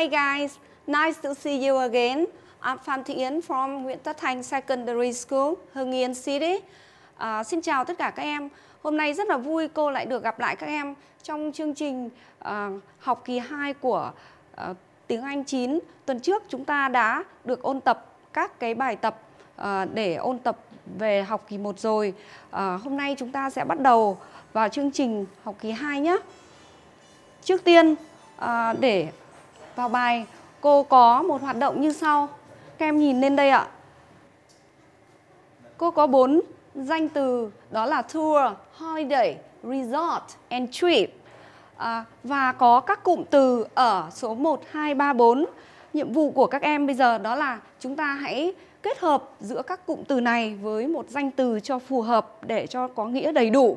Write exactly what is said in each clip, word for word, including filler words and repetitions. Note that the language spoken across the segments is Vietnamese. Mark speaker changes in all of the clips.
Speaker 1: Hi guys, nice to see you again. I'm Phan Thị Yến from Nguyễn Tất Thành Secondary School, Hưng Yên City. À, xin chào tất cả các em. Hôm nay rất là vui cô lại được gặp lại các em trong chương trình uh, học kỳ hai của uh, tiếng Anh chín. Tuần trước chúng ta đã được ôn tập các cái bài tập uh, để ôn tập về học kỳ một rồi. Uh, hôm nay chúng ta sẽ bắt đầu vào chương trình học kỳ hai nhé. Trước tiên uh, để vào bài, cô có một hoạt động như sau. Các em nhìn lên đây ạ. Cô có bốn danh từ, đó là tour, holiday, resort and trip. À, và có các cụm từ ở số một, hai, ba, bốn. Nhiệm vụ của các em bây giờ đó là chúng ta hãy kết hợp giữa các cụm từ này với một danh từ cho phù hợp để cho có nghĩa đầy đủ.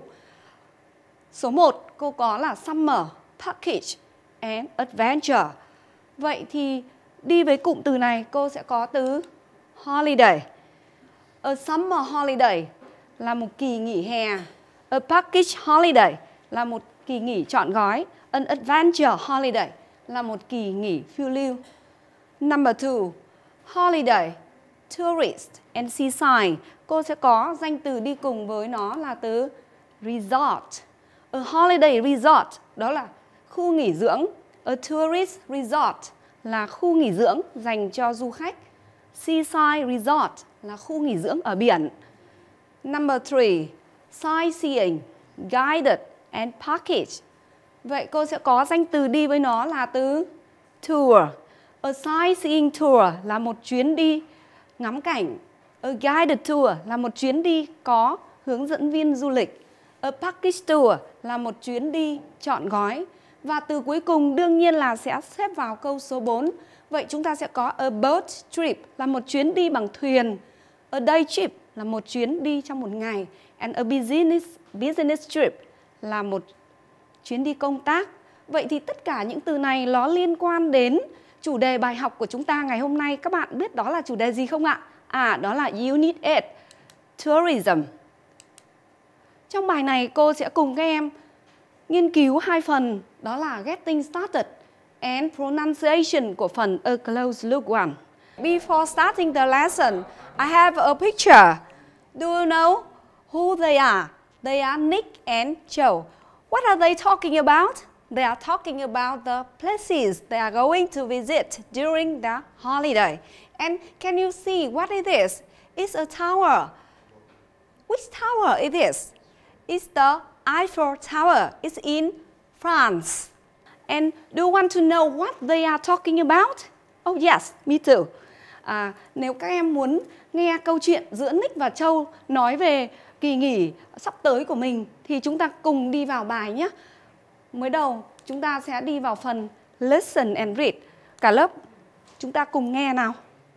Speaker 1: Số một, cô có là summer, package and adventure. Vậy thì đi với cụm từ này cô sẽ có từ holiday. A summer holiday là một kỳ nghỉ hè. A package holiday là một kỳ nghỉ trọn gói. An adventure holiday là một kỳ nghỉ phiêu lưu. Number two, holiday, tourist and seaside. Cô sẽ có danh từ đi cùng với nó là từ resort. A holiday resort đó là khu nghỉ dưỡng. A tourist resort là khu nghỉ dưỡng dành cho du khách. Seaside resort là khu nghỉ dưỡng ở biển. Number three, sightseeing, guided and package. Vậy cô sẽ có danh từ đi với nó là từ tour. A sightseeing tour là một chuyến đi ngắm cảnh. A guided tour là một chuyến đi có hướng dẫn viên du lịch. A package tour là một chuyến đi trọn gói. Và từ cuối cùng đương nhiên là sẽ xếp vào câu số bốn. Vậy chúng ta sẽ có a boat trip là một chuyến đi bằng thuyền. A day trip là một chuyến đi trong một ngày. And a business, business trip là một chuyến đi công tác. Vậy thì tất cả những từ này nó liên quan đến chủ đề bài học của chúng ta ngày hôm nay. Các bạn biết đó là chủ đề gì không ạ? À, đó là Unit eight, Tourism. Trong bài này cô sẽ cùng các em nghiên cứu hai phần, đó là Getting Started and Pronunciation của phần A Close Look one. Before starting the lesson, I have a picture. Do you know who they are? They are Nick and Joe. What are they talking about? They are talking about the places they are going to visit during the holiday. And can you see what it is? It's a tower. Which tower it is? It's the Eiffel Tower. It's in France. And do you want to know what they are talking about? Oh yes, me too. À, nếu các em muốn nghe câu chuyện giữa Nick và Châu nói về kỳ nghỉ sắp tới của mình thì chúng ta cùng đi vào bài nhé. Mới đầu chúng ta sẽ đi vào phần Listen and Read. Cả lớp chúng ta cùng nghe nào.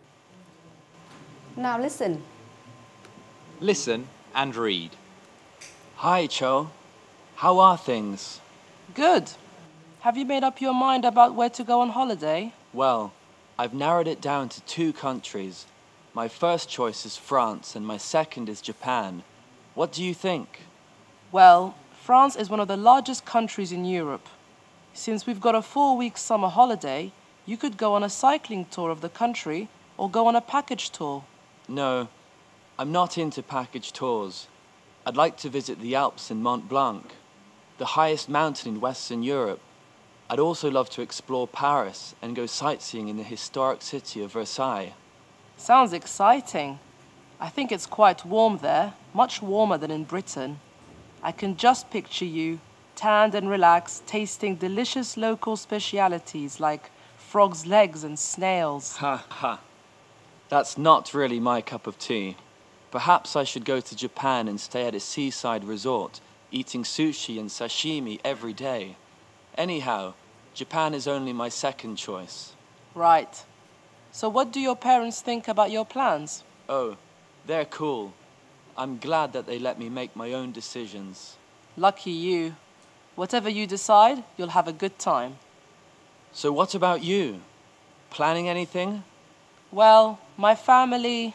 Speaker 1: Now listen.
Speaker 2: Listen and read. Hi, Cho. How are things?
Speaker 3: Good. Have you made up your mind about where to go on holiday?
Speaker 2: Well, I've narrowed it down to two countries. My first choice is France and my second is Japan. What do you think?
Speaker 3: Well, France is one of the largest countries in Europe. Since we've got a four-week summer holiday, you could go on a cycling tour of the country or go on a package tour.
Speaker 2: No, I'm not into package tours. I'd like to visit the Alps and Mont Blanc, the highest mountain in Western Europe. I'd also love to explore Paris and go sightseeing in the historic city of Versailles.
Speaker 3: Sounds exciting. I think it's quite warm there, much warmer than in Britain. I can just picture you, tanned and relaxed, tasting delicious local specialities like frog's legs and snails.
Speaker 2: Ha ha. That's not really my cup of tea. Perhaps I should go to Japan and stay at a seaside resort, eating sushi and sashimi every day. Anyhow, Japan is only my second choice.
Speaker 3: Right. So what do your parents think about your plans?
Speaker 2: Oh, they're cool. I'm glad that they let me make my own decisions.
Speaker 3: Lucky you. Whatever you decide, you'll have a good time.
Speaker 2: So what about you? Planning anything?
Speaker 3: Well, my family...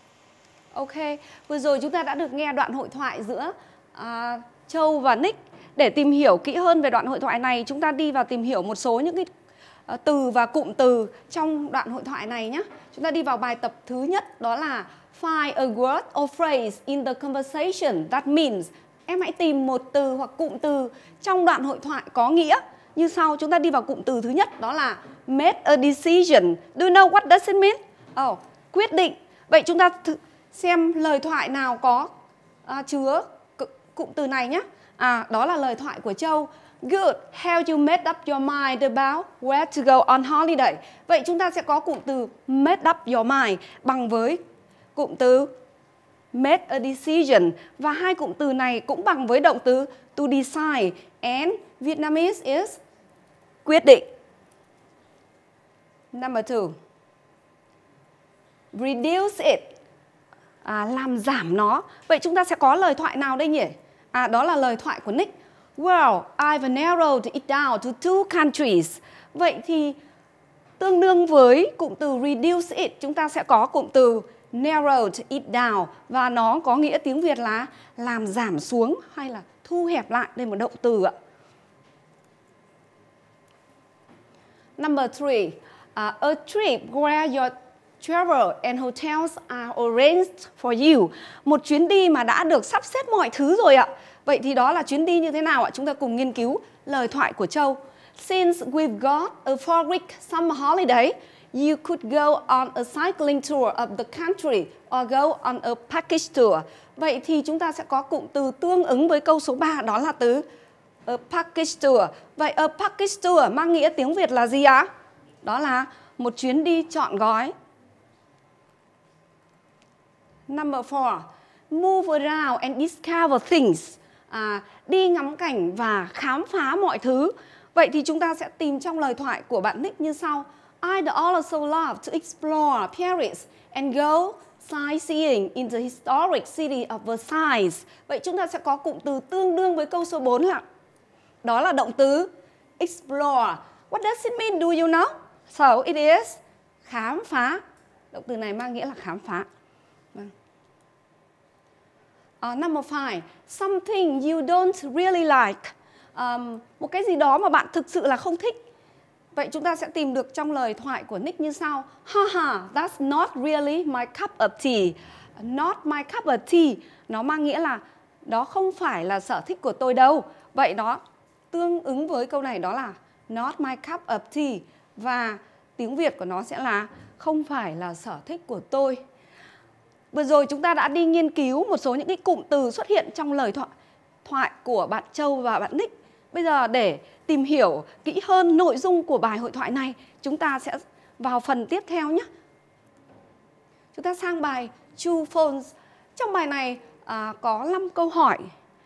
Speaker 1: Ok, vừa rồi chúng ta đã được nghe đoạn hội thoại giữa uh, Châu và Nick để tìm hiểu kỹ hơn về đoạn hội thoại này, chúng ta đi vào tìm hiểu một số những cái uh, từ và cụm từ trong đoạn hội thoại này nhé. Chúng ta đi vào bài tập thứ nhất, đó là find a word or phrase in the conversation that means. Em hãy tìm một từ hoặc cụm từ trong đoạn hội thoại có nghĩa như sau. Chúng ta đi vào cụm từ thứ nhất, đó là make a decision. Do you know what does it mean? Oh, quyết định. Vậy chúng ta thử xem lời thoại nào có à, chứa cụm từ này nhé. À, đó là lời thoại của Châu. Good, how you made up your mind about where to go on holiday. Vậy chúng ta sẽ có cụm từ made up your mind bằng với cụm từ make a decision. Và hai cụm từ này cũng bằng với động từ to decide. And Vietnamese is quyết định. Number two. Reduce it. À, làm giảm nó. Vậy chúng ta sẽ có lời thoại nào đây nhỉ? À, đó là lời thoại của Nick. Well, I've narrowed it down to two countries. Vậy thì tương đương với cụm từ reduce it, chúng ta sẽ có cụm từ narrowed it down. Và nó có nghĩa tiếng Việt là làm giảm xuống hay là thu hẹp lại. Đây là một động từ ạ. Number three. Uh, a trip where your travel and hotels are arranged for you. Một chuyến đi mà đã được sắp xếp mọi thứ rồi ạ. Vậy thì đó là chuyến đi như thế nào ạ? Chúng ta cùng nghiên cứu lời thoại của Châu. Since we've got a four week summer holiday, you could go on a cycling tour of the country or go on a package tour. Vậy thì chúng ta sẽ có cụm từ tương ứng với câu số ba, đó là từ a package tour. Vậy a package tour mang nghĩa tiếng Việt là gì ạ? Đó là một chuyến đi trọn gói. Number four. Move around and discover things. À, đi ngắm cảnh và khám phá mọi thứ. Vậy thì chúng ta sẽ tìm trong lời thoại của bạn Nick như sau. I'd also love to explore Paris and go sightseeing in the historic city of Versailles. Vậy chúng ta sẽ có cụm từ tương đương với câu số bốn là đó là động từ explore. What does it mean? Do you know? So it is khám phá. Động từ này mang nghĩa là khám phá. Uh, number five, something you don't really like. Um, một cái gì đó mà bạn thực sự là không thích. Vậy chúng ta sẽ tìm được trong lời thoại của Nick như sau. Haha, that's not really my cup of tea. Not my cup of tea. Nó mang nghĩa là đó không phải là sở thích của tôi đâu. Vậy nó tương ứng với câu này đó là not my cup of tea. Và tiếng Việt của nó sẽ là không phải là sở thích của tôi. Vừa rồi chúng ta đã đi nghiên cứu một số những cái cụm từ xuất hiện trong lời thoại, thoại của bạn Châu và bạn Nick. Bây giờ để tìm hiểu kỹ hơn nội dung của bài hội thoại này, chúng ta sẽ vào phần tiếp theo nhé. Chúng ta sang bài True False. Trong bài này à, có năm câu hỏi.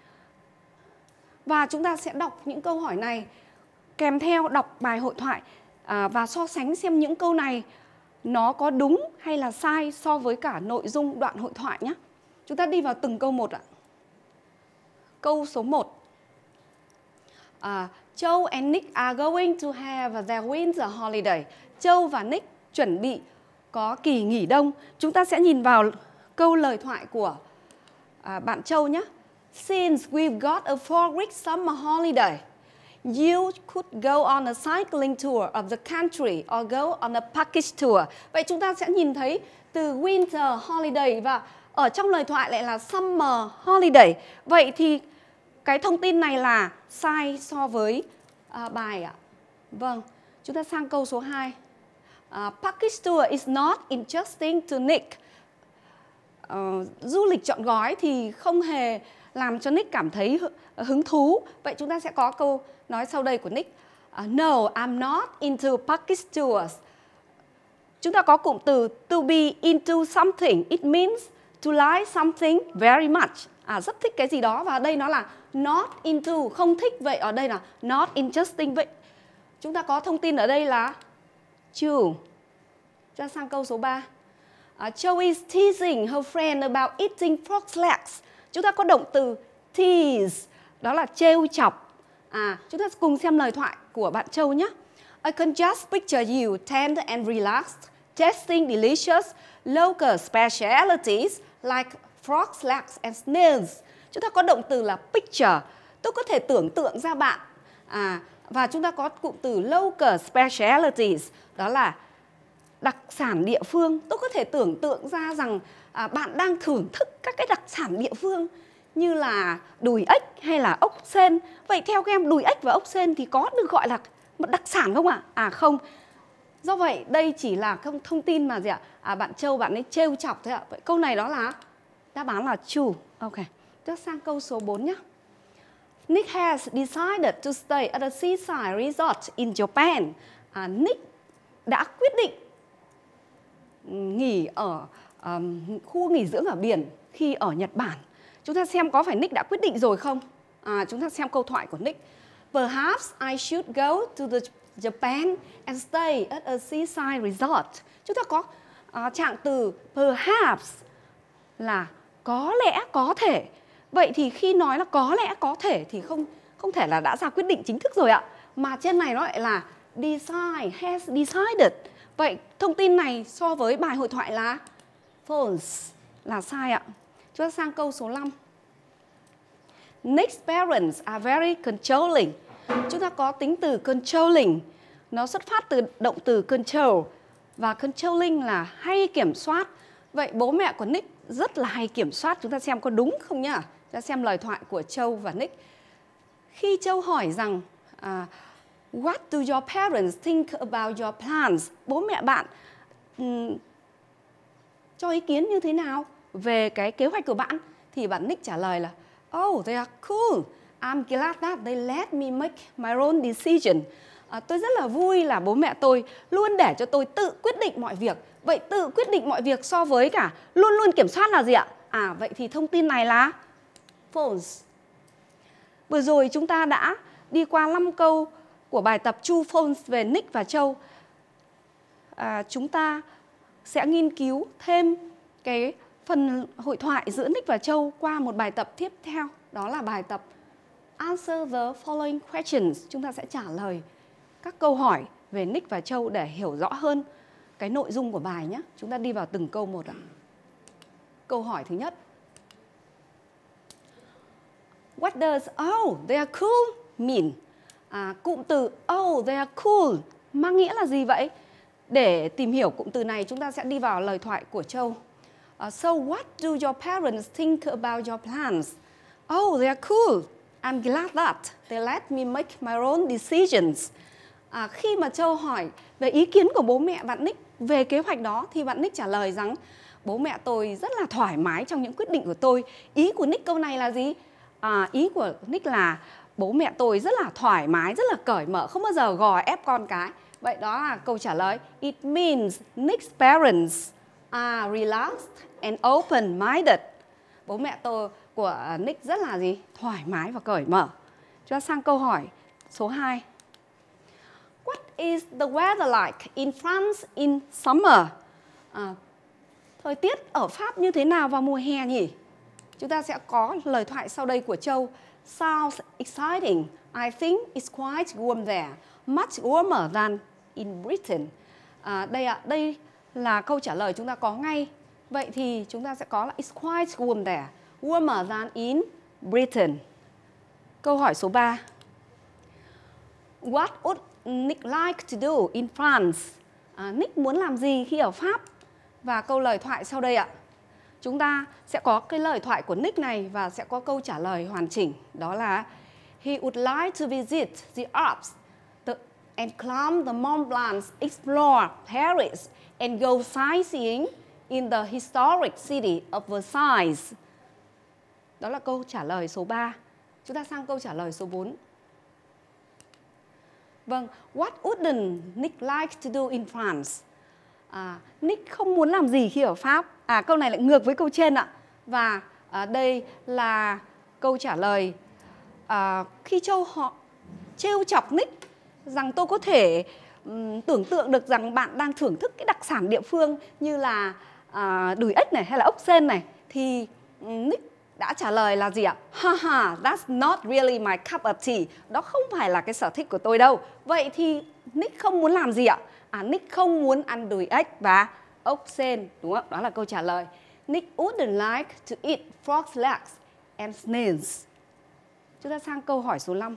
Speaker 1: Và chúng ta sẽ đọc những câu hỏi này kèm theo đọc bài hội thoại à, và so sánh xem những câu này nó có đúng hay là sai so với cả nội dung đoạn hội thoại nhé. Chúng ta đi vào từng câu một ạ. Câu số một. À, Châu and Nick are going to have their winter holiday. Châu và Nick chuẩn bị có kỳ nghỉ đông. Chúng ta sẽ nhìn vào câu lời thoại của à, bạn Châu nhé. Since we've got a four week summer holiday, you could go on a cycling tour of the country or go on a package tour. Vậy chúng ta sẽ nhìn thấy từ winter holiday và ở trong lời thoại lại là summer holiday. Vậy thì cái thông tin này là sai so với uh, bài ạ. Vâng, chúng ta sang câu số hai. Uh, package tour is not interesting to Nick. Uh, du lịch trọn gói thì không hề làm cho Nick cảm thấy hứng thú. Vậy chúng ta sẽ có câu nói sau đây của Nick. Uh, no, I'm not into package tours. Chúng ta có cụm từ to be into something. It means to like something very much. À, rất thích cái gì đó. Và đây nó là not into, không thích. Vậy ở đây là not interesting. Vậy chúng ta có thông tin ở đây là true. Chúng ta sang câu số ba. Uh, Joe is teasing her friend about eating frog's legs. Chúng ta có động từ tease, đó là trêu chọc. À, chúng ta cùng xem lời thoại của bạn Châu nhé. I can just picture you tense and relaxed, tasting delicious local specialities like frog's legs and snails. Chúng ta có động từ là picture, Tôi có thể tưởng tượng ra bạn. À, và chúng ta có cụm từ local specialties, đó là đặc sản địa phương. Tôi có thể tưởng tượng ra rằng à, bạn đang thưởng thức các cái đặc sản địa phương như là đùi ếch hay là ốc sên. Vậy theo các em, đùi ếch và ốc sên thì có được gọi là một đặc sản không ạ? À? à không. Do vậy đây chỉ là thông, thông tin mà gì ạ? À, bạn Châu bạn ấy trêu chọc thôi ạ. Vậy câu này đó là đáp án là true. Ok. Tiếp sang câu số bốn nhé. Nick has decided to stay at a seaside resort in Japan. À, Nick đã quyết định nghỉ ở um, khu nghỉ dưỡng ở biển khi ở Nhật Bản. Chúng ta xem có phải Nick đã quyết định rồi không? À, chúng ta xem câu thoại của Nick. Perhaps I should go to the Japan and stay at a seaside resort. Chúng ta có uh, trạng từ perhaps là có lẽ, có thể. Vậy thì khi nói là có lẽ, có thể thì không không thể là đã ra quyết định chính thức rồi ạ. Mà trên này nó lại là decide, has decided. Vậy thông tin này so với bài hội thoại là false, là sai ạ. Chúng ta sang câu số năm. Nick's parents are very controlling. Chúng ta có tính từ controlling. Nó xuất phát từ động từ control. Và controlling là hay kiểm soát. Vậy bố mẹ của Nick rất là hay kiểm soát. Chúng ta xem có đúng không nhá. Chúng ta xem lời thoại của Châu và Nick. Khi Châu hỏi rằng à, what do your parents think about your plans? Bố mẹ bạn um, cho ý kiến như thế nào về cái kế hoạch của bạn? Thì bạn Nick trả lời là oh, they are cool. I'm glad that they let me make my own decision. À, tôi rất là vui là bố mẹ tôi luôn để cho tôi tự quyết định mọi việc. Vậy tự quyết định mọi việc so với cả luôn luôn kiểm soát là gì ạ? À, vậy thì thông tin này là false. Vừa rồi chúng ta đã đi qua năm câu của bài tập True False về Nick và Châu. À, chúng ta sẽ nghiên cứu thêm cái phần hội thoại giữa Nick và Châu qua một bài tập tiếp theo. Đó là bài tập Answer the following questions. Chúng ta sẽ trả lời các câu hỏi về Nick và Châu để hiểu rõ hơn cái nội dung của bài nhé. Chúng ta đi vào từng câu một ạ. Câu hỏi thứ nhất. What does oh, they are cool mean? À, cụm từ oh, they are cool mang nghĩa là gì vậy? Để tìm hiểu cụm từ này, chúng ta sẽ đi vào lời thoại của Châu. Uh, so what do your parents think about your plans? Oh, they are cool. I'm glad that they let me make my own decisions. À, khi mà Châu hỏi về ý kiến của bố mẹ bạn Nick về kế hoạch đó thì bạn Nick trả lời rằng bố mẹ tôi rất là thoải mái trong những quyết định của tôi. Ý của Nick câu này là gì? À, ý của Nick là bố mẹ tôi rất là thoải mái, rất là cởi mở, không bao giờ gò ép con cái. Vậy đó là câu trả lời. It means Nick's parents are relaxed and open-minded. Bố mẹ tôi của Nick rất là gì? Thoải mái và cởi mở. Chúng ta sang câu hỏi số hai. What is the weather like in France in summer? À, thời tiết ở Pháp như thế nào vào mùa hè nhỉ? Chúng ta sẽ có lời thoại sau đây của Châu. Sounds exciting. I think it's quite warm there. Much warmer than in Britain. À, đây ạ, đây là câu trả lời chúng ta có ngay. Vậy thì chúng ta sẽ có là it's quite warm there. Warmer than in Britain. Câu hỏi số ba. What would Nick like to do in France? À, Nick muốn làm gì khi ở Pháp? Và câu lời thoại sau đây ạ. Chúng ta sẽ có cái lời thoại của Nick này và sẽ có câu trả lời hoàn chỉnh. Đó là he would like to visit the Alps the, and climb the Mont Blanc, explore Paris and go sightseeing in the historic city of Versailles. Đó là câu trả lời số ba. Chúng ta sang câu trả lời số bốn. Vâng, what wouldn't Nick like to do in France? À, Nick không muốn làm gì khi ở Pháp? À, câu này lại ngược với câu trên ạ. Và à, đây là câu trả lời. À, khi Châu họ trêu chọc Nick rằng tôi có thể um, tưởng tượng được rằng bạn đang thưởng thức cái đặc sản địa phương như là à, đùi ếch này hay là ốc sên này, thì um, Nick đã trả lời là gì ạ? Haha, that's not really my cup of tea. Đó không phải là cái sở thích của tôi đâu. Vậy thì Nick không muốn làm gì ạ? À, Nick không muốn ăn đùi ếch và ốc sên, đúng không? Đó là câu trả lời. Nick wouldn't like to eat frog's legs and snails. Chúng ta sang câu hỏi số năm.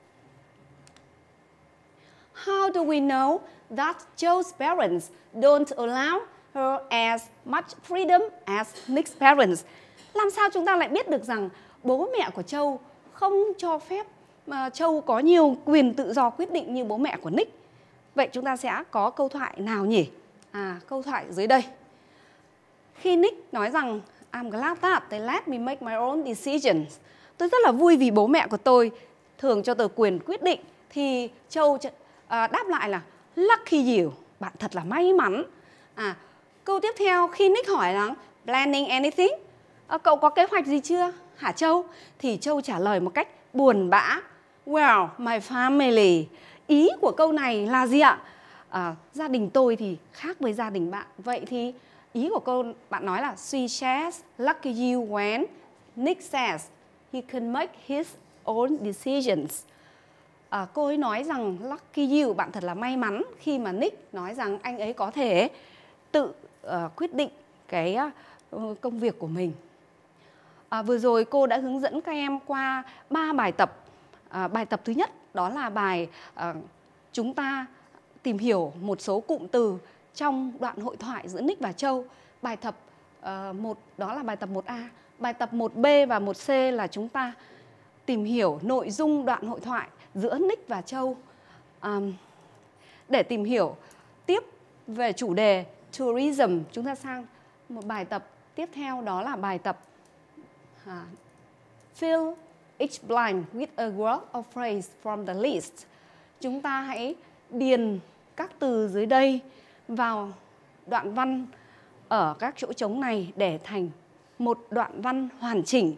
Speaker 1: How do we know that Joe's parents don't allow her as much freedom as Nick's parents? Làm sao chúng ta lại biết được rằng bố mẹ của Châu không cho phép mà Châu có nhiều quyền tự do quyết định như bố mẹ của Nick? Vậy chúng ta sẽ có câu thoại nào nhỉ? À, câu thoại dưới đây. Khi Nick nói rằng I'm glad that they let me make my own decisions. Tôi rất là vui vì bố mẹ của tôi thường cho tôi quyền quyết định. Thì Châu à, đáp lại là lucky you, bạn thật là may mắn. À, câu tiếp theo khi Nick hỏi là planning anything, à, cậu có kế hoạch gì chưa hả Châu? Thì Châu trả lời một cách buồn bã, well, my family. Ý của câu này là gì ạ? À, gia đình tôi thì khác với gia đình bạn. Vậy thì ý của câu bạn nói là she says lucky you when Nick says he can make his own decisions. À, cô ấy nói rằng lucky you, bạn thật là may mắn khi mà Nick nói rằng anh ấy có thể tự uh, quyết định cái uh, công việc của mình. À, vừa rồi cô đã hướng dẫn các em qua ba bài tập. À, bài tập thứ nhất đó là bài uh, chúng ta tìm hiểu một số cụm từ trong đoạn hội thoại giữa Nick và Châu. Bài tập uh, một đó là bài tập một A. Bài tập một B và một C là chúng ta tìm hiểu nội dung đoạn hội thoại giữa Nick và Châu. Um, để tìm hiểu tiếp về chủ đề tourism, chúng ta sang một bài tập tiếp theo, đó là bài tập uh, fill each blank with a word or phrase from the list. Chúng ta hãy điền các từ dưới đây vào đoạn văn ở các chỗ trống này để thành một đoạn văn hoàn chỉnh.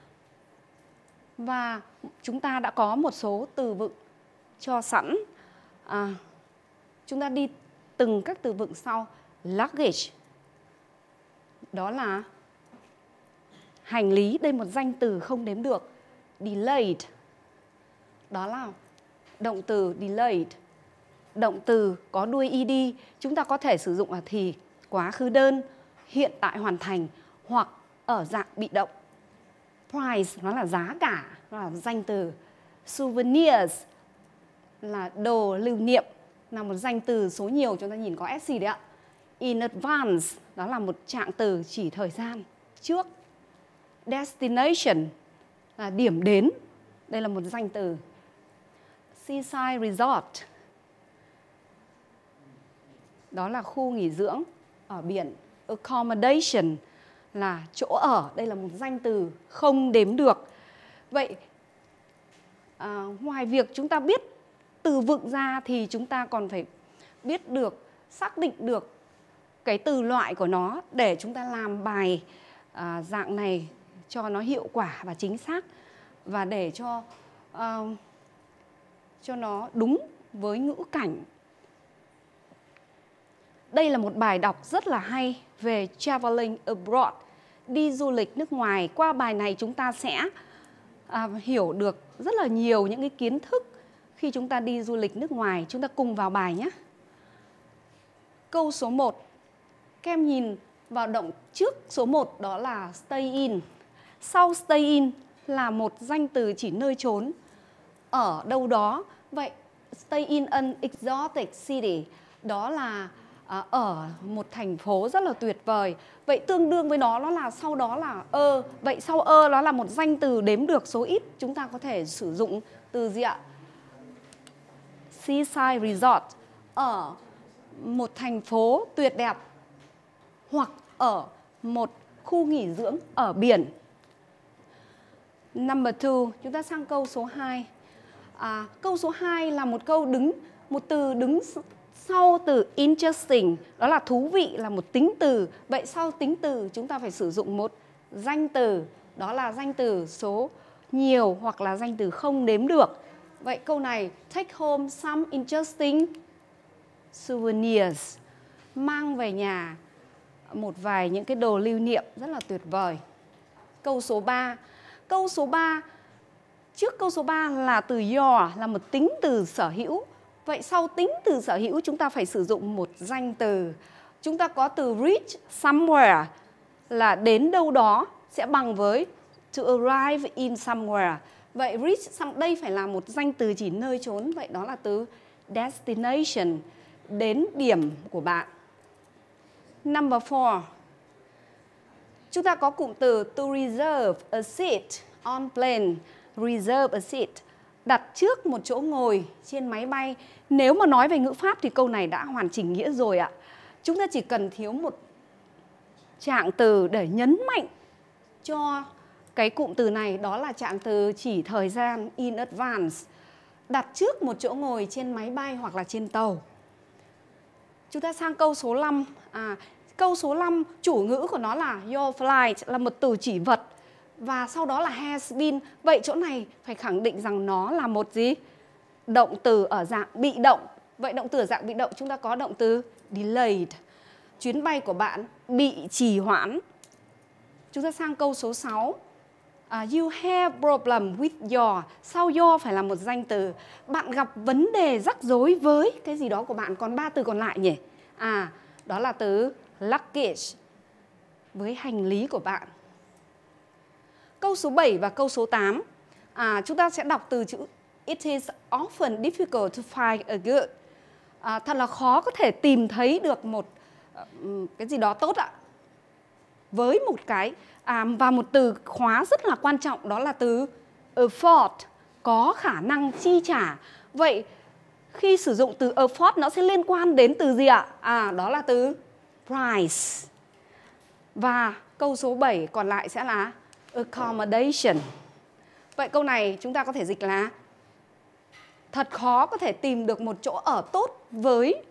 Speaker 1: Và chúng ta đã có một số từ vựng cho sẵn. À, chúng ta đi từng các từ vựng sau. Luggage, đó là hành lý, đây một danh từ không đếm được. Delayed, đó là động từ delayed. Động từ có đuôi ed, chúng ta có thể sử dụng ở thì quá khứ đơn, hiện tại hoàn thành hoặc ở dạng bị động. Price, nó là giá cả, nó là danh từ. Souvenirs là đồ lưu niệm, là một danh từ số nhiều, chúng ta nhìn có ét đấy ạ. In advance, đó là một trạng từ chỉ thời gian trước. Destination là điểm đến, đây là một danh từ. Seaside resort, đó là khu nghỉ dưỡng ở biển. Accommodation là chỗ ở, đây là một danh từ không đếm được. Vậy à, ngoài việc chúng ta biết từ vựng ra thì chúng ta còn phải biết được, xác định được cái từ loại của nó để chúng ta làm bài à, dạng này cho nó hiệu quả và chính xác, và để cho à, cho nó đúng với ngữ cảnh. Đây là một bài đọc rất là hay về traveling abroad, đi du lịch nước ngoài. Qua bài này chúng ta sẽ à, hiểu được rất là nhiều những cái kiến thức khi chúng ta đi du lịch nước ngoài. Chúng ta cùng vào bài nhé. Câu số một. Các em nhìn vào động trước số một, đó là stay in. Sau stay in là một danh từ chỉ nơi trốn, ở đâu đó. Vậy stay in an exotic city, đó là à, ở một thành phố rất là tuyệt vời. Vậy tương đương với nó, nó là sau đó là ơ. Vậy sau ơ nó là một danh từ đếm được số ít. Chúng ta có thể sử dụng từ gì ạ? Seaside resort, ở một thành phố tuyệt đẹp hoặc ở một khu nghỉ dưỡng ở biển. Number two, chúng ta sang câu số hai. À, câu số hai là một câu đứng, một từ đứng sau từ interesting, đó là thú vị, là một tính từ. Vậy sau tính từ chúng ta phải sử dụng một danh từ, đó là danh từ số nhiều hoặc là danh từ không đếm được. Vậy câu này, take home some interesting souvenirs, mang về nhà một vài những cái đồ lưu niệm rất là tuyệt vời. Câu số ba. Câu số ba, trước câu số ba là từ your, là một tính từ sở hữu. Vậy sau tính từ sở hữu chúng ta phải sử dụng một danh từ. Chúng ta có từ reach somewhere, là đến đâu đó, sẽ bằng với to arrive in somewhere. Vậy reach đây phải là một danh từ chỉ nơi chốn. Vậy đó là từ destination, đến điểm của bạn. Number four. Chúng ta có cụm từ to reserve a seat on plane. Reserve a seat, đặt trước một chỗ ngồi trên máy bay. Nếu mà nói về ngữ pháp thì câu này đã hoàn chỉnh nghĩa rồi ạ. Chúng ta chỉ cần thiếu một trạng từ để nhấn mạnh cho cái cụm từ này, đó là trạng từ chỉ thời gian in advance, đặt trước một chỗ ngồi trên máy bay hoặc là trên tàu. Chúng ta sang câu số năm. À, câu số năm chủ ngữ của nó là your flight, là một từ chỉ vật và sau đó là has been. Vậy chỗ này phải khẳng định rằng nó là một gì? Động từ ở dạng bị động. Vậy động từ ở dạng bị động chúng ta có động từ delayed. Chuyến bay của bạn bị trì hoãn. Chúng ta sang câu số sáu. Uh, you have problem with your. Sau your phải là một danh từ. Bạn gặp vấn đề rắc rối với cái gì đó của bạn. Còn ba từ còn lại nhỉ? À, đó là từ luggage, với hành lý của bạn. Câu số bảy và câu số tám. À, chúng ta sẽ đọc từ chữ it is often difficult to find a good. À, thật là khó có thể tìm thấy được một uh, cái gì đó tốt ạ. Với một cái à, và một từ khóa rất là quan trọng, đó là từ afford, có khả năng chi trả. Vậy khi sử dụng từ afford nó sẽ liên quan đến từ gì ạ? À, đó là từ price. Và câu số bảy còn lại sẽ là accommodation. Vậy câu này chúng ta có thể dịch là thật khó có thể tìm được một chỗ ở tốt với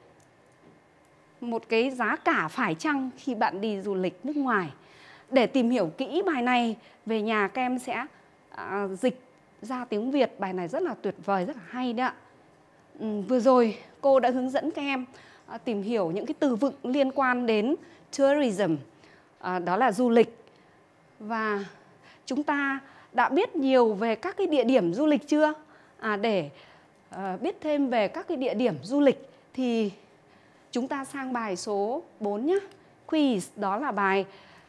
Speaker 1: một cái giá cả phải chăng khi bạn đi du lịch nước ngoài. Để tìm hiểu kỹ bài này, về nhà các em sẽ à, dịch ra tiếng Việt. Bài này rất là tuyệt vời, rất là hay đấy ạ. Ừ, vừa rồi cô đã hướng dẫn các em à, tìm hiểu những cái từ vựng liên quan đến tourism, à, đó là du lịch. Và chúng ta đã biết nhiều về các cái địa điểm du lịch chưa? À, để à, biết thêm về các cái địa điểm du lịch thì chúng ta sang bài số bốn nhé. Quiz, đó là bài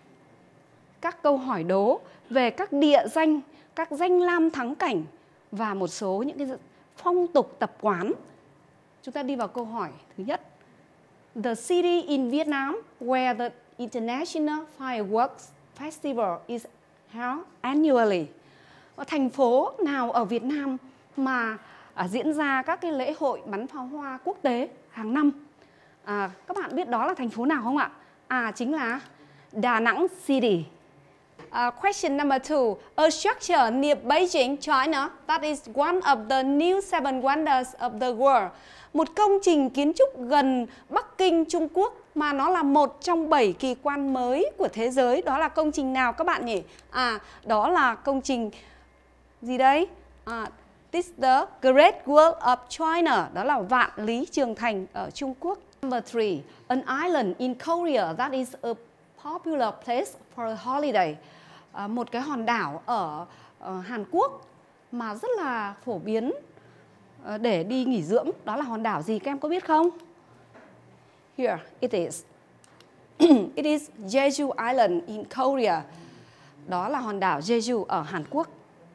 Speaker 1: các câu hỏi đố về các địa danh, các danh lam thắng cảnh và một số những cái phong tục tập quán. Chúng ta đi vào câu hỏi thứ nhất. The city in Vietnam where the International Fireworks Festival is held annually. Thành phố nào ở Việt Nam mà à, diễn ra các cái lễ hội bắn pháo hoa quốc tế hàng năm? À, các bạn biết đó là thành phố nào không ạ? À, chính là Đà Nẵng City. Uh, question number two. A structure near Beijing, China, that is one of the new seven wonders of the world. Một công trình kiến trúc gần Bắc Kinh, Trung Quốc mà nó là một trong bảy kỳ quan mới của thế giới. Đó là công trình nào các bạn nhỉ? À, đó là công trình gì đấy? À, this is the Great Wall of China. Đó là Vạn Lý Trường Thành ở Trung Quốc. Number three. An island in Korea that is a popular place for a holiday. À, một cái hòn đảo ở, ở Hàn Quốc mà rất là phổ biến à, để đi nghỉ dưỡng. Đó là hòn đảo gì các em có biết không? Here it is. It is Jeju Island in Korea. Đó là hòn đảo Jeju ở Hàn Quốc.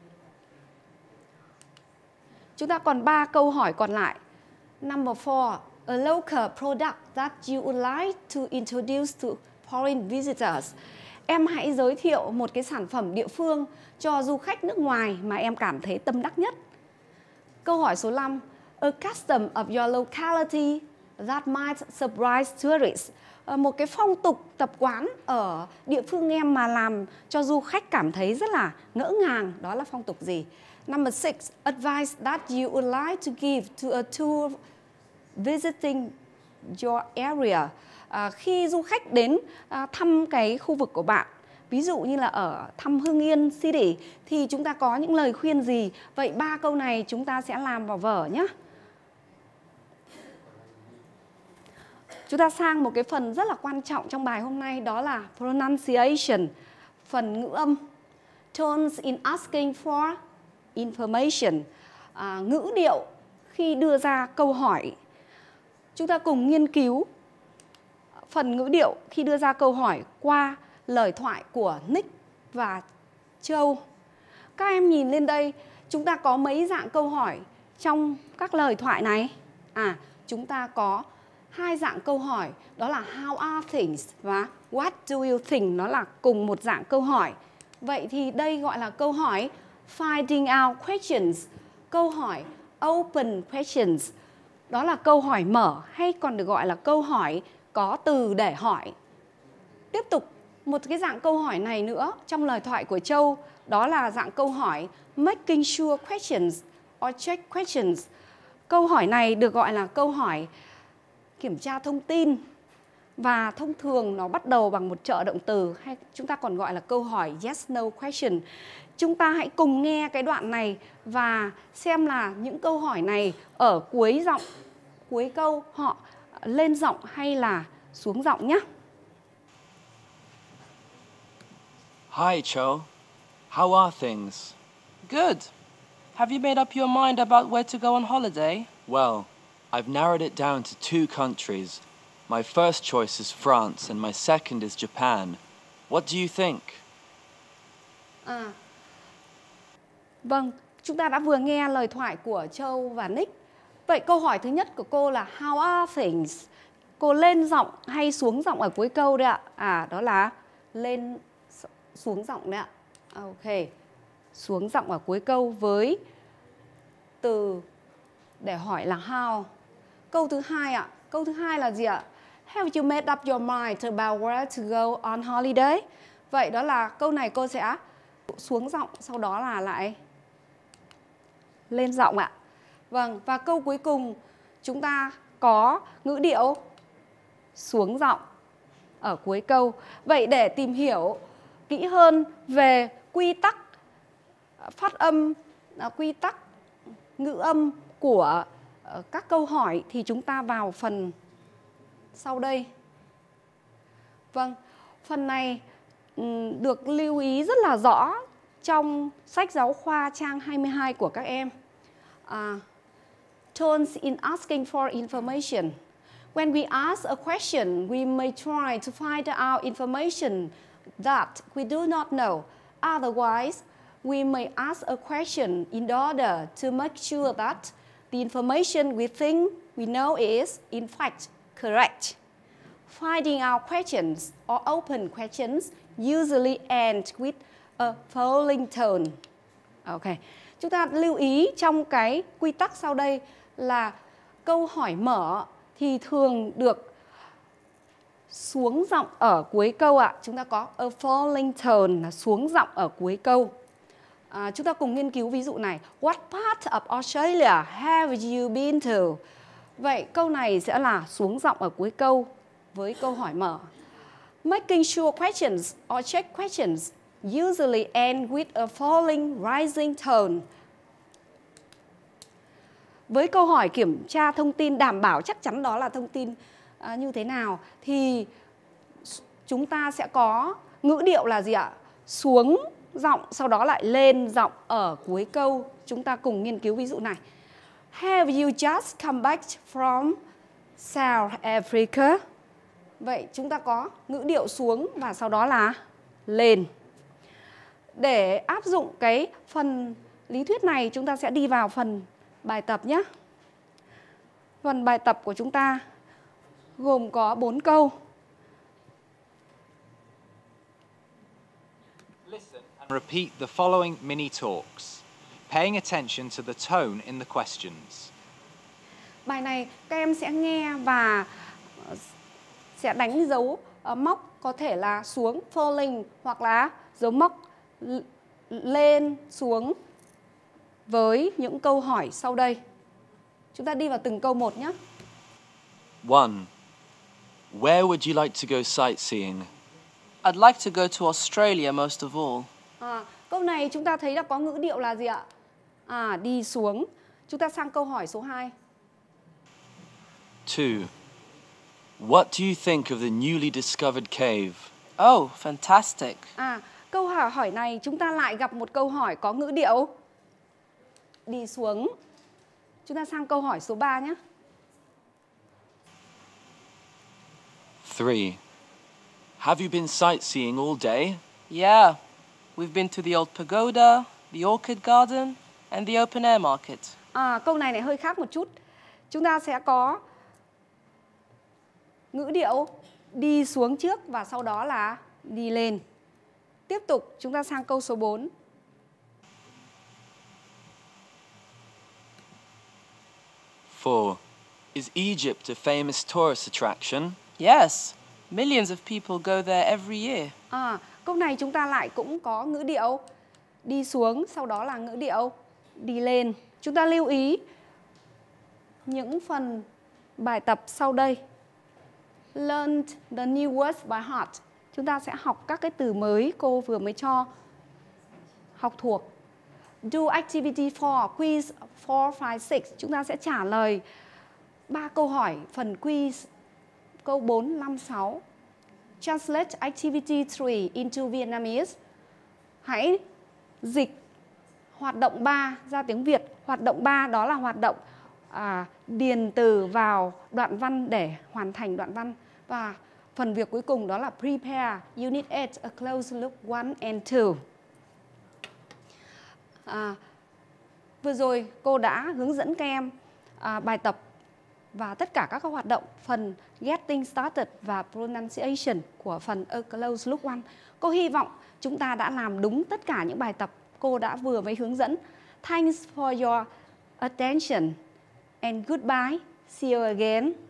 Speaker 1: Chúng ta còn ba câu hỏi còn lại. Number four. A local product that you would like to introduce to foreign visitors. Em hãy giới thiệu một cái sản phẩm địa phương cho du khách nước ngoài mà em cảm thấy tâm đắc nhất. Câu hỏi số năm. A custom of your locality that might surprise tourists. Một cái phong tục tập quán ở địa phương em mà làm cho du khách cảm thấy rất là ngỡ ngàng. Đó là phong tục gì? Number six. Advice that you would like to give to a tour visiting your area. À, khi du khách đến à, thăm cái khu vực của bạn, ví dụ như là ở thăm Hưng Yên City, thì chúng ta có những lời khuyên gì? Vậy ba câu này chúng ta sẽ làm vào vở nhé. Chúng ta sang một cái phần rất là quan trọng trong bài hôm nay, đó là pronunciation, phần ngữ âm. Tones in asking for information, à, ngữ điệu khi đưa ra câu hỏi. Chúng ta cùng nghiên cứu phần ngữ điệu khi đưa ra câu hỏi qua lời thoại của Nick và Châu. Các em nhìn lên đây, Chúng ta có mấy dạng câu hỏi trong các lời thoại này? À, chúng ta có hai dạng câu hỏi, đó là how are things và what do you think, nó là cùng một dạng câu hỏi. Vậy thì đây gọi là câu hỏi finding out questions, câu hỏi open questions. Đó là câu hỏi mở hay còn được gọi là câu hỏi có từ để hỏi. Tiếp tục một cái dạng câu hỏi này nữa trong lời thoại của Châu, đó là dạng câu hỏi making sure questions or check questions. Câu hỏi này được gọi là câu hỏi kiểm tra thông tin và thông thường nó bắt đầu bằng một trợ động từ, hay chúng ta còn gọi là câu hỏi yes no question. Chúng ta hãy cùng nghe cái đoạn này và xem là những câu hỏi này ở cuối giọng, cuối câu họ lên giọng hay là xuống giọng nhé.
Speaker 2: Hi, Cho. How are things?
Speaker 3: Good. Have you made up your mind about where to go on holiday?
Speaker 2: Well, I've narrowed it down to two countries. My first choice is France and my second is Japan. What do you think?
Speaker 1: À, vâng, chúng ta đã vừa nghe lời thoại của Châu và Nick. Vậy câu hỏi thứ nhất của cô là how are things? Cô lên giọng hay xuống giọng ở cuối câu đấy ạ? À, đó là lên xuống giọng đấy ạ. Ok, xuống giọng ở cuối câu với từ để hỏi là how. Câu thứ hai ạ, câu thứ hai là gì ạ? Have you made up your mind about where to go on holiday? Vậy đó là câu này cô sẽ xuống giọng, sau đó là lại lên giọng ạ. Vâng, và câu cuối cùng chúng ta có ngữ điệu xuống giọng ở cuối câu. Vậy để tìm hiểu kỹ hơn về quy tắc phát âm, quy tắc ngữ âm của các câu hỏi thì chúng ta vào phần sau đây. Vâng, phần này được lưu ý rất là rõ trong sách giáo khoa trang hai mươi hai của các em. Uh, tones in asking for information. When we ask a question, we may try to find out information that we do not know. Otherwise, we may ask a question in order to make sure that the information we think we know is, in fact, correct. Finding out questions or open questions usually end with a falling tone. Ok, chúng ta lưu ý trong cái quy tắc sau đây là câu hỏi mở thì thường được xuống giọng ở cuối câu ạ. Chúng ta có a falling tone là xuống giọng ở cuối câu. À, chúng ta cùng nghiên cứu ví dụ này. What part of Australia have you been to? Vậy câu này sẽ là xuống giọng ở cuối câu với câu hỏi mở. Making sure questions or check questions usually end with a falling rising tone. Với câu hỏi kiểm tra thông tin đảm bảo chắc chắn đó là thông tin à, như thế nào thì chúng ta sẽ có ngữ điệu là gì ạ? Xuống giọng sau đó lại lên giọng ở cuối câu. Chúng ta cùng nghiên cứu ví dụ này. Have you just come back from South Africa? Vậy chúng ta có ngữ điệu xuống và sau đó là lên. Để áp dụng cái phần lý thuyết này chúng ta sẽ đi vào phần bài tập nhé. Phần bài tập của chúng ta gồm có bốn câu.
Speaker 4: Listen and repeat the following mini talks, paying attention to the tone in the questions.
Speaker 1: Bài này các em sẽ nghe và sẽ đánh dấu uh, móc, có thể là xuống falling hoặc là dấu móc lên xuống với những câu hỏi sau đây. Chúng ta đi vào từng câu một nhé.
Speaker 2: One. Where would you like to go sightseeing?
Speaker 3: I'd like to go to Australia most of all.
Speaker 1: À, câu này chúng ta thấy là có ngữ điệu là gì ạ? À, đi xuống. Chúng ta sang câu hỏi số hai.
Speaker 2: Two. What do you think of the newly discovered cave?
Speaker 3: Oh, fantastic.
Speaker 1: À, câu hỏi này chúng ta lại gặp một câu hỏi có ngữ điệu đi xuống. Chúng ta sang câu hỏi số ba nhé.
Speaker 2: Three. Have you been sightseeing all day?
Speaker 3: Yeah, we've been to the old pagoda, the orchid garden, and the open air market.
Speaker 1: À, câu này này hơi khác một chút. Chúng ta sẽ có ngữ điệu đi xuống trước và sau đó là đi lên. Tiếp tục chúng ta sang câu số bốn.
Speaker 2: four. Is Egypt a famous tourist attraction?
Speaker 3: Yes, millions of people go there every year.
Speaker 1: À, câu này chúng ta lại cũng có ngữ điệu đi xuống, sau đó là ngữ điệu đi lên. Chúng ta lưu ý những phần bài tập sau đây. Learn the new words by heart. Chúng ta sẽ học các cái từ mới cô vừa mới cho học thuộc. Do activity four, quiz four, five, six. Chúng ta sẽ trả lời ba câu hỏi phần quiz câu bốn, năm, sáu. Translate activity three into Vietnamese. Hãy dịch hoạt động ba ra tiếng Việt. Hoạt động ba đó là hoạt động à, điền từ vào đoạn văn để hoàn thành đoạn văn. Và phần việc cuối cùng đó là prepare unit eight, a close look one and two. À, vừa rồi cô đã hướng dẫn các em à, bài tập và tất cả các hoạt động phần getting started và pronunciation của phần a close look one. Cô hy vọng chúng ta đã làm đúng tất cả những bài tập cô đã vừa mới hướng dẫn. Thanks for your attention and goodbye. See you again.